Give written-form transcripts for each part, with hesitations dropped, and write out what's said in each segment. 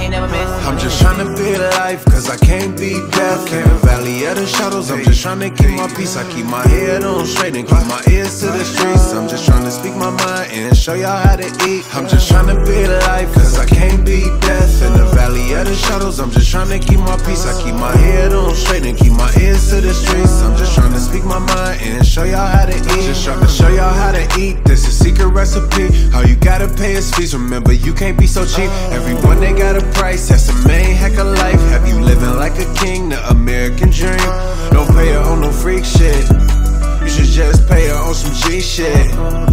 ain't never miss. I'm just tryna be life, cause I can't be deaf. In the valley of the shadows, I'm just tryna keep my peace. I keep my head on straight and keep my ears to the streets. I'm just tryna speak my mind and show y'all how to eat. I'm just tryna be life, cause I can't be deaf. In the valley of the shadows, I'm just tryna keep my peace. I keep my head on straight and keep my ears to the streets. I'm just tryna speak my mind and show y'all how to eat. Just tryna show y'all how to eat. This is a secret recipe. All you gotta pay is fees. Remember, you can't be so cheap. Everyone, they got a price. That's the main hack of life. Have you living like a king, the American dream? Don't pay her on no freak shit. You should just pay her on some G shit.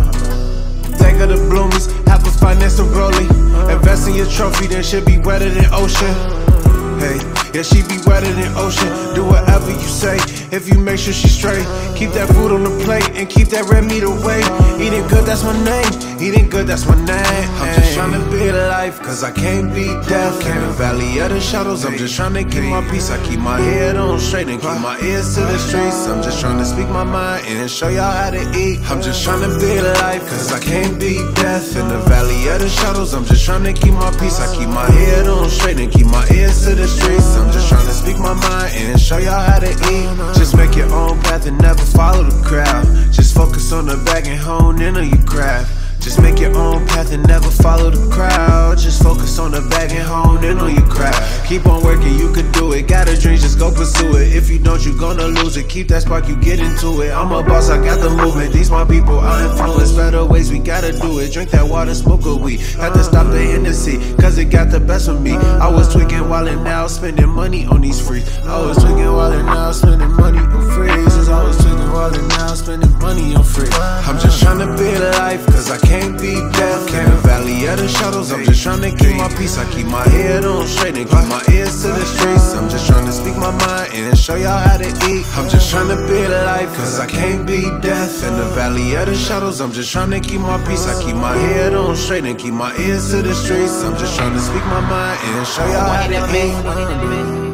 Take her to Bloomies, have a finance a rollie. Invest in your trophy, then she'll be wetter than ocean. Hey, yeah, she be wetter than ocean. Do whatever you say, if you make sure she's straight. Keep that food on the plate and keep that red meat away. Eating good, that's my name. Eating good, that's my name. I'm just tryna be life, cause I can't be deaf. In the valley of the shadows, I'm just tryna keep my peace. I keep my head on straight and keep my ears to the streets. I'm just tryna speak my mind and show y'all how to eat. I'm just tryna be life, cause I can't be deaf. In the valley of the shadows, I'm just tryna keep my peace. I keep my head on straight and keep my ears to the streets. I'm just tryna speak my mind and show y'all how to eat. Just make your own path and never follow the crowd. Just focus on the bag and hone in on your craft. Just make your own path and never follow the crowd. Just focus on the bag and hone in on your craft. Keep on working, you can do it. Got a dream, just go pursue it. If you don't, you gonna lose it. Keep that spark, you get into it. I'm a boss, I got the movement. These my people, I influence. Better ways, we gotta do it. Drink that water, smoke a weed. Had to stop the Hennessy, cause it got the best of me. I was tweaking wildin' now, spending money on these frees. I was tweaking wildin' now, spending money on freezes. I was tweaking wildin' now, spending money on free. I'm just tryna be life, cause I can't be deaf. In the valley of the shadows, I'm just tryna keep my peace. I keep my head on straight and keep my ears to the streets. I'm just tryna speak my mind and show y'all how to eat. I'm just tryna be life, cause I can't be deaf. In the valley of the shadows, I'm just tryna keep my peace. I keep my head on straight and keep my ears to the streets. I'm just tryna speak my mind and show y'all how to eat.